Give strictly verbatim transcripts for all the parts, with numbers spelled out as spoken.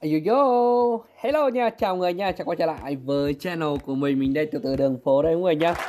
Yo yo, hello nha, chào người nha, chào quay trở lại với channel của mình, mình đây từ từ đường phố đây mọi người nha.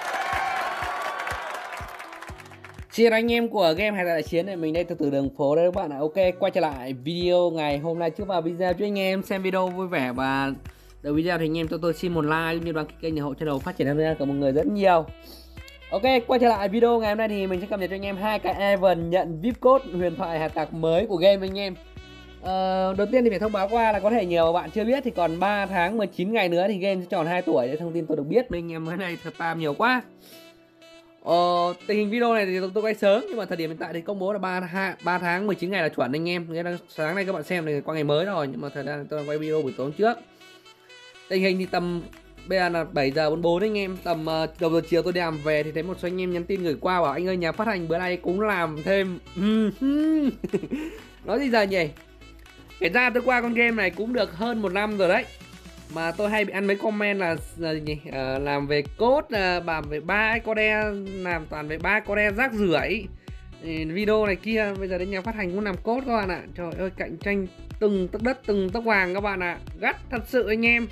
Xin anh em của game Hải Tặc Đại Chiến này, mình đây từ từ đường phố đây các bạn ạ. Ok, quay trở lại video ngày hôm nay trước vào video cho anh em xem video vui vẻ, và đầu video thì anh em cho tôi xin một like cũng như đăng ký kênh để hỗ trợ channel phát triển hơn của mọi người rất nhiều. Ok, quay trở lại video ngày hôm nay thì mình sẽ cập nhật cho anh em hai cái event nhận vê i pê code huyền thoại hải tặc mới của game anh em. Ờ, đầu tiên thì phải thông báo qua là có thể nhiều bạn chưa biết thì còn ba tháng mười chín ngày nữa thì game sẽ tròn hai tuổi. Để thông tin tôi được biết, mấy anh em mới này spam nhiều quá. Ờ, tình hình video này thì tôi quay sớm, nhưng mà thời điểm hiện tại thì công bố là ba tháng mười chín ngày là chuẩn anh em. Nghĩa là sáng nay các bạn xem thì qua ngày mới rồi, nhưng mà thời gian tôi đang quay video buổi tối trước. Tình hình thì tầm bây giờ là bảy giờ bốn mươi bốn anh em, tầm uh, đầu giờ chiều tôi đi làm về thì thấy một số anh em nhắn tin gửi qua bảo anh ơi nhà phát hành bữa nay cũng làm thêm. Nói gì giờ nhỉ? Kể ra tôi qua con game này cũng được hơn một năm rồi đấy, mà tôi hay bị ăn mấy comment là, là gì à, làm về code, à, làm về ba code, làm toàn về ba code rác rưởi, video này kia. Bây giờ đến nhà phát hành cũng làm code các bạn ạ. Trời ơi, cạnh tranh từng tấc đất từng tấc vàng các bạn ạ, gắt thật sự anh em.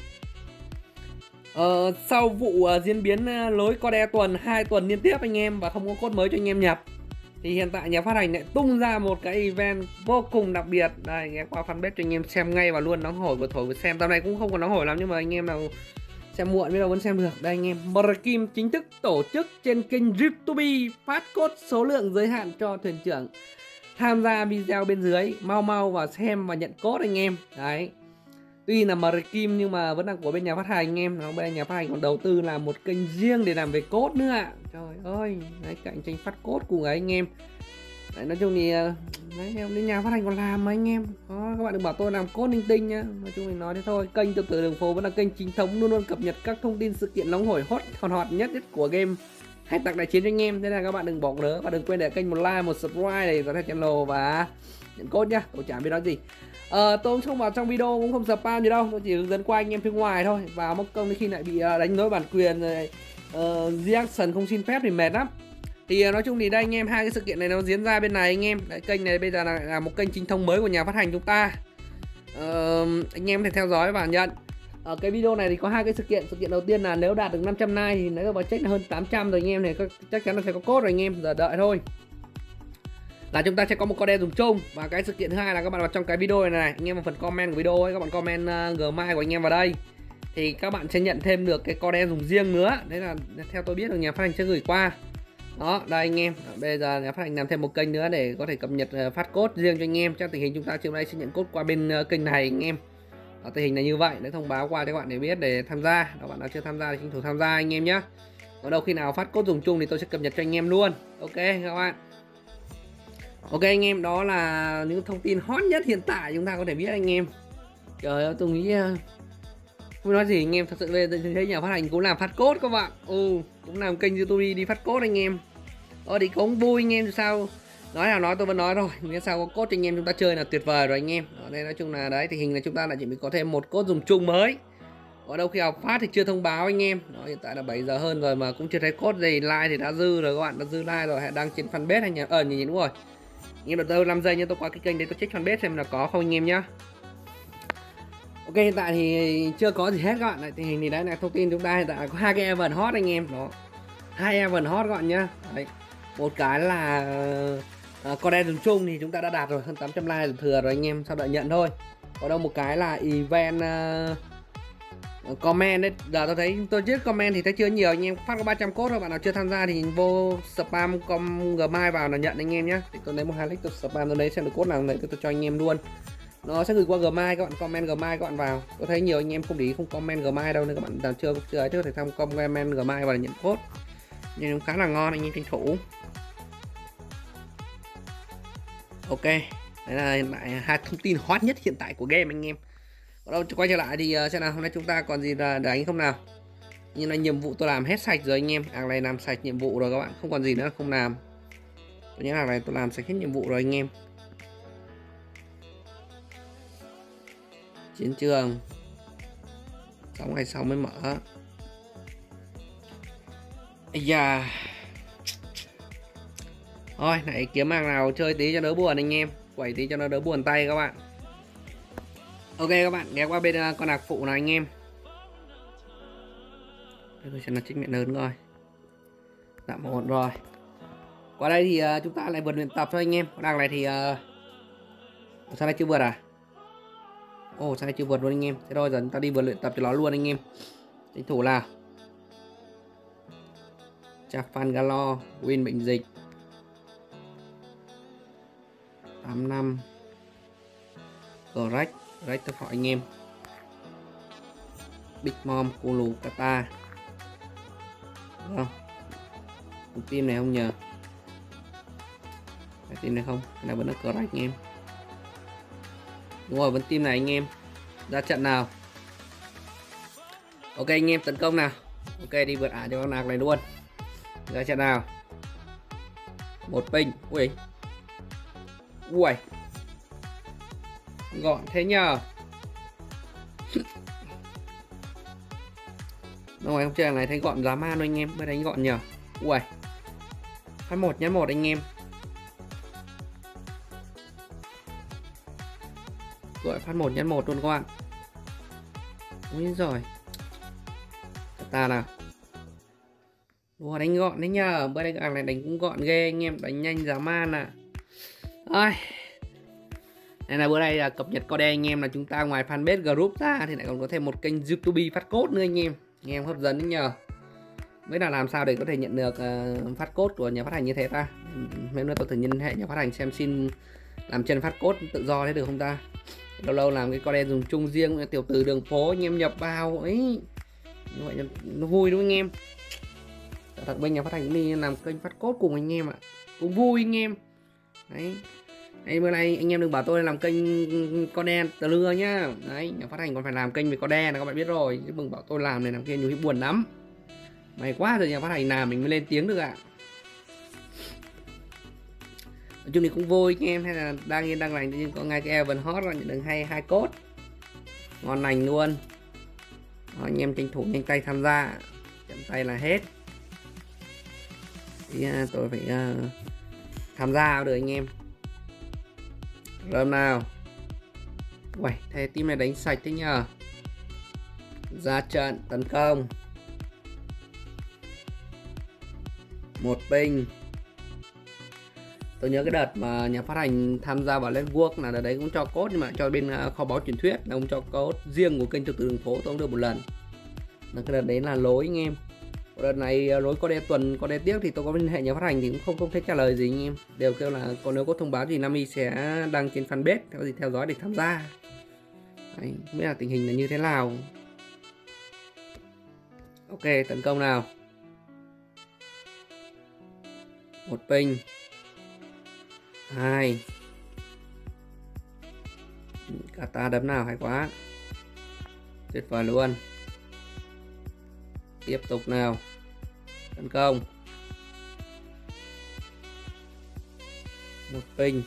Ờ, sau vụ uh, diễn biến uh, lối code tuần hai tuần liên tiếp anh em và không có code mới cho anh em nhập, thì hiện tại nhà phát hành lại tung ra một cái event vô cùng đặc biệt. Đây, nghe qua fanpage cho anh em xem ngay và luôn nóng hổi vừa thổi vừa xem. Tầm này cũng không còn nóng hổi lắm, nhưng mà anh em nào xem muộn bây giờ vẫn xem được. Đây anh em, Mrakim chính thức tổ chức trên kênh YouTube phát code số lượng giới hạn cho thuyền trưởng. Tham gia video bên dưới, mau mau vào xem và nhận code anh em. Đấy, tuy là Mrakim nhưng mà vẫn là của bên nhà phát hành anh em. Nó bên nhà phát hành còn đầu tư làm một kênh riêng để làm về code nữa ạ. Trời ơi, đấy, cạnh tranh phát code cùng ấy anh em. Đấy, nói chung thì đấy, bên nhà phát hành còn làm mà anh em. Đó, các bạn đừng bảo tôi làm code linh tinh nhá. Nói chung thì nói thế thôi. Kênh từ từ đường phố vẫn là kênh chính thống, luôn luôn cập nhật các thông tin sự kiện nóng hổi hot hot hot nhất nhất của game Hải Tặc Đại Chiến cho anh em. Thế là các bạn đừng bỏ lỡ và đừng quên để kênh một like, một subscribe để có thể channel và nhận code nhá. Tôi chả biết nói gì. Ờ, tôi cũng không vào trong video, cũng không spam gì đâu, tôi chỉ hướng dẫn qua anh em phía ngoài thôi. Vào mắc công khi lại bị đánh dối bản quyền rồi, uh, reaction không xin phép thì mệt lắm. Thì uh, nói chung thì đây anh em, hai cái sự kiện này nó diễn ra bên này anh em. Đấy, kênh này bây giờ là, là một kênh chính thống mới của nhà phát hành chúng ta. uh, Anh em có thể theo dõi và nhận. Ở cái video này thì có hai cái sự kiện. Sự kiện đầu tiên là nếu đạt được năm trăm like thì nếu vào check là hơn tám trăm rồi anh em này, chắc chắn là sẽ có code rồi anh em, giờ đợi thôi. Là chúng ta sẽ có một code dùng chung. Và cái sự kiện thứ hai là các bạn vào trong cái video này này, anh em vào phần comment của video ấy, các bạn comment uh, Gmail của anh em vào đây thì các bạn sẽ nhận thêm được cái code dùng riêng nữa. Đấy là theo tôi biết là nhà phát hành sẽ gửi qua. Đó, đây anh em, bây giờ nhà phát hành làm thêm một kênh nữa để có thể cập nhật uh, phát code riêng cho anh em. Trong tình hình chúng ta chiều nay sẽ nhận code qua bên uh, kênh này anh em. Đó, tình hình là như vậy, để thông báo qua cho các bạn để biết để tham gia. Đó, bạn nào chưa tham gia thì tranh thủ tham gia anh em nhé. Ở đâu khi nào phát code dùng chung thì tôi sẽ cập nhật cho anh em luôn. Ok các bạn. Ok anh em, đó là những thông tin hot nhất hiện tại chúng ta có thể biết anh em. Trời ơi, tôi nghĩ không nói gì anh em, thật sự là thấy nhà phát hành cũng làm phát code các bạn. Ừ, cũng làm kênh YouTube đi phát code anh em. Ờ thì cũng vui anh em, sao nói nào nói tôi vẫn nói rồi, nghĩa sao có code cho anh em chúng ta chơi là tuyệt vời rồi anh em. Ở đây nói chung là đấy, tình hình là chúng ta lại chỉ có thêm một code dùng chung mới. Ở đâu khi học phát thì chưa thông báo anh em. Đó, hiện tại là bảy giờ hơn rồi mà cũng chưa thấy code gì. Like thì đã dư rồi các bạn, đã dư like rồi, đang trên fanpage hay nhỉ? Ờ nhìn đúng rồi. Anh em đợi tôi năm giây nhé, tôi qua cái kênh đấy tôi check fanpage xem là có không anh em nhá. Ok, hiện tại thì chưa có gì hết các bạn. Tình hình thì đấy là thông tin chúng ta hiện tại có hai cái event hot anh em. Đó, hai event hot các bạn nhá. Đấy, một cái là uh, code dùng chung thì chúng ta đã đạt rồi, hơn tám trăm like rồi, thừa rồi anh em, sau đợi nhận thôi. Còn đâu một cái là event uh, comment đấy. Giờ tôi thấy tôi check comment thì thấy chưa nhiều anh em, phát có ba trăm code thôi. Bạn nào chưa tham gia thì vô spam com gmail vào là nhận anh em nhé. Thì tôi lấy một hai link tôi spam tôi lấy xem được code nào đấy, tôi, tôi cho anh em luôn. Nó sẽ gửi qua Gmail, các bạn comment Gmail các bạn vào. Tôi thấy nhiều anh em không để ý không comment Gmail đâu, nên các bạn nào chưa chưa ấy trước thì tham comment Gmail và nhận code. Nhưng cũng khá là ngon anh em tranh thủ. Ok, đấy là hiện tại hai thông tin hot nhất hiện tại của game anh em. Còn đâu quay trở lại thì uh, xem nào, hôm nay chúng ta còn gì là đánh không nào. Như là nhiệm vụ tôi làm hết sạch rồi anh em. Hàng này làm sạch nhiệm vụ rồi các bạn, không còn gì nữa không làm. Tôi nhớ hàng này tôi làm sạch hết nhiệm vụ rồi anh em. Chiến trường sáu ngày sau mới mở. Ây da. Thôi này, kiếm hàng nào chơi tí cho đỡ buồn anh em, quẩy tí cho nó đỡ buồn tay các bạn. Ok các bạn, ghé qua bên uh, con lạc phụ nào anh em. Tôi sẽ là trích miệng lớn rồi. Tạm ổn rồi. Qua đây thì uh, chúng ta lại vượt luyện tập thôi anh em. Con đằng này thì uh... sao đây chưa vượt à? Ồ, sao đây chưa vượt luôn anh em. Thế rồi giờ chúng ta đi vượt luyện tập cho nó luôn anh em. Tranh thủ nào. Chafan Galo, win bệnh dịch tám năm. Correct, correct tôi hỏi anh em. Big Mom, Kulu, Kata. Đúng không? Một team này không nhờ. Cái team này không, cái này vẫn là correct anh em. Đúng rồi, vẫn team này anh em. Ra trận nào. Ok anh em, tấn công nào. Ok, đi vượt ả cho con nạc này luôn. Ra trận nào. Một ping. Ui. Ui. Gọn thế nhờ. Rồi không chơi này thấy gọn giá man thôi anh em. Mới đánh gọn nhờ. Ui. Phát một nhá một anh em. Gọi phát một nhá một luôn các bạn. Ui rồi. Ta nào. Ủa đánh gọn đấy nhờ. Bữa đánh này đánh cũng gọn ghê anh em. Đánh nhanh giá man à. Ôi. Đây là bữa nay là cập nhật code anh em, là chúng ta ngoài fanpage group ra thì lại còn có thêm một kênh YouTube phát code nữa anh em. Nghe em hấp dẫn đấy nhờ. Mới là làm sao để có thể nhận được uh, phát code của nhà phát hành như thế ta. Mấy nữa tôi thử liên hệ nhà phát hành xem xin làm chân phát code tự do thế được không ta. Lâu lâu làm cái code dùng chung riêng tiểu từ đường phố anh em nhập vào ấy. Như vậy nó vui đúng không anh em. Thật bên nhà phát hành đi làm kênh phát code cùng anh em ạ. Cũng vui anh em. Đấy. Đấy, bữa nay anh em đừng bảo tôi làm kênh code tờ lưa nhá. Đấy, nhà phát hành còn phải làm kênh về code là các bạn biết rồi, chứ đừng bảo tôi làm này làm kia nhiều khi buồn lắm. May quá rồi nhà phát hành làm mình mới lên tiếng được ạ. Nói chung thì cũng vui anh em, hay là đang yên đang lành nhưng có ngay cái Evan hot rồi nhận được hay hai code. Ngon lành luôn. Đó, anh em tranh thủ nhanh tay tham gia. Chậm tay là hết. Thì tôi phải uh, tham gia được anh em. Rơm nào. Uầy, thế team này đánh sạch thế nhờ. Ra trận tấn công. Một ping. Tôi nhớ cái đợt mà nhà phát hành tham gia vào Let's Work là đợt đấy cũng cho code, nhưng mà cho bên kho báu truyền thuyết là ông cho code riêng của kênh Trật tự đường phố tôi cũng được một lần. Là cái đợt đấy là lối anh em. Đợt này lối code tuần code tiếc thì tôi có liên hệ nhà phát hành thì cũng không không thấy trả lời gì anh em, đều kêu là còn nếu có thông báo thì Nami sẽ đăng trên fanpage, có gì theo dõi để tham gia. Đấy, không biết là tình hình là như thế nào. Ok, tấn công nào. Một ping. Hai. Cả ta đấm nào hay quá. Tuyệt vời luôn. Tiếp tục nào. Tấn công. Một ping.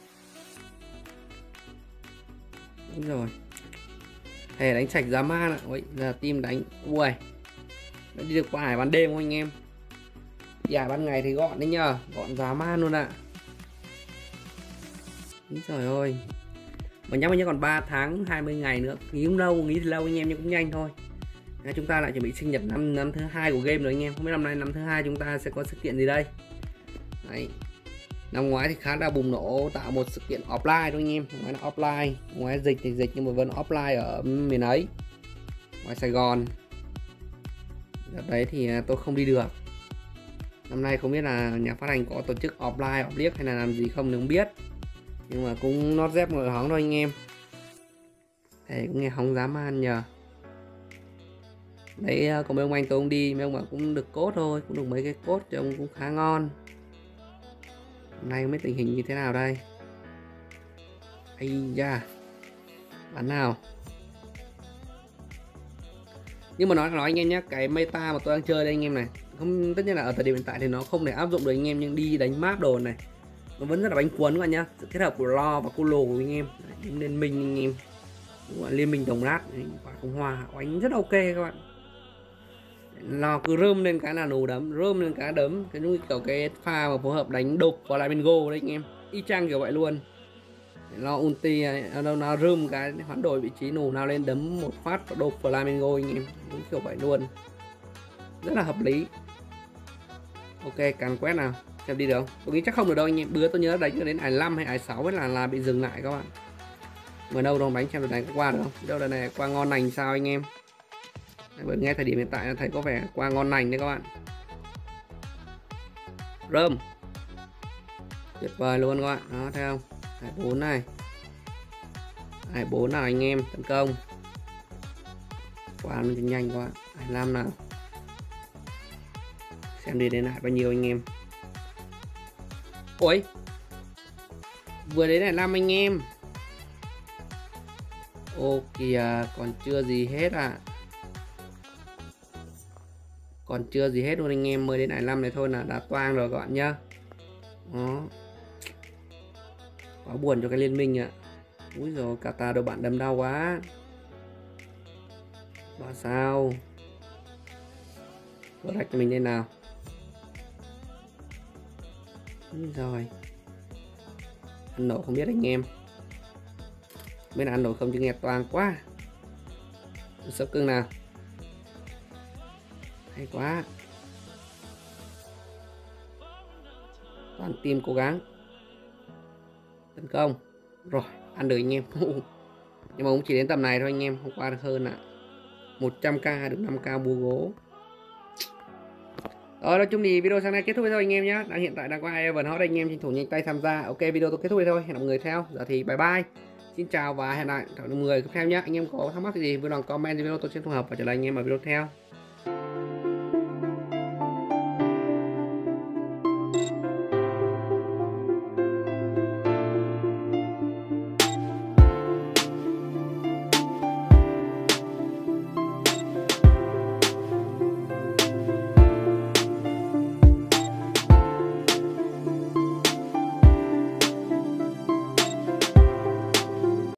Đúng rồi. Thề đánh sạch giá man ạ. Ôi, giờ team đánh. Ui. Đã đi được qua hải ban đêm không anh em? Đi hải ban ngày thì gọn đấy nhờ. Gọn giá man luôn ạ. Úi trời ơi. Mà nhắc mới còn ba tháng hai mươi ngày nữa. Nghĩ cũng lâu, nghĩ thì lâu anh em nhưng cũng nhanh thôi. Đấy, chúng ta lại chuẩn bị sinh nhật năm năm thứ hai của game rồi anh em. Không biết năm nay năm thứ hai chúng ta sẽ có sự kiện gì đây. Đấy. Năm ngoái thì khá là bùng nổ tạo một sự kiện offline thôi anh em. Ngoài là offline, ngoài dịch thì dịch nhưng mà vẫn offline ở miền ấy. Ngoài Sài Gòn. Đợt đấy thì tôi không đi được. Năm nay không biết là nhà phát hành có tổ chức offline, offline hay là làm gì không thì không biết. Nhưng mà cũng nót dép ngồi hóng thôi anh em. Thế cũng nghe hóng giá man nhờ. Đấy còn mấy ông anh tôi không đi, mấy ông bảo cũng được cốt thôi, cũng được mấy cái cốt cho ông cũng khá ngon. Hôm nay không biết tình hình như thế nào đây. Ây da. Bán nào. Nhưng mà nói nói anh em nhé, cái meta mà tôi đang chơi đây anh em này, không, tất nhiên là ở thời điểm hiện tại thì nó không thể áp dụng được anh em, nhưng đi đánh map đồ này nó vẫn rất là bánh cuốn các bạn nhá. Sự kết hợp của Lo và Colo của anh em, liên minh anh em, đúng là liên minh đồng nát quả Cộng Hòa đánh rất ok các bạn. Lo cứ rơm lên cái là nổ đấm, rơm lên cái đấm, cái kiểu cái pha mà phối hợp đánh đục và lại bên go đấy anh em, y chang kiểu vậy luôn. Lo ulti đâu nó rơm cái hoán đổi vị trí nổ nào lên đấm một phát đột Flamingo anh em, đúng kiểu vậy luôn, rất là hợp lý. Ok, càng quét nào xem đi được không? Tôi nghĩ chắc không được đâu anh em, bữa tôi nhớ đánh đến ải năm hay ải sáu mới là là bị dừng lại các bạn. Mà đâu đâu đánh xem được này có qua được không? Đâu là này qua ngon lành sao anh em? Bởi nghe thời điểm hiện tại thấy có vẻ qua ngon lành đấy các bạn. Rơm tuyệt vời luôn các bạn, đó thấy không? Hải bốn này, hải bốn nào anh em tấn công, quá nó nhanh quá. Hải năm nào, xem đi đến lại bao nhiêu anh em. Ôi vừa đến hải năm anh em. Ô kìa, còn chưa gì hết à, còn chưa gì hết luôn anh em, mới đến hải năm này thôi là đã toang rồi các bạn nhá. Đó, quá buồn cho cái liên minh ạ. Úi rồi cả ta đâu bạn đấm đau quá. Bảo sao vỡ rạch cho mình đây nào. Úi rồi ăn nổ không biết anh em, bên ăn nổ không chứ nghe toang quá. Sốc cưng nào, hay quá, toàn team cố gắng tấn công rồi ăn được anh em. Nhưng mà cũng chỉ đến tầm này thôi anh em, không qua được hơn ạ. một trăm k được năm k búa gỗ. Rồi nói chung thì video sáng nay kết thúc thôi anh em nhé. Đang hiện tại đang qua Evan Hot anh em tranh thủ nhanh tay tham gia. Ok, video tôi kết thúc đây thôi, hẹn mọi người theo. Giờ thì bye bye, xin chào và hẹn lại mọi người tiếp theo nhé. Anh em có thắc mắc gì vui lòng comment video tôi sẽ thu hợp và trả lời anh em ở video theo.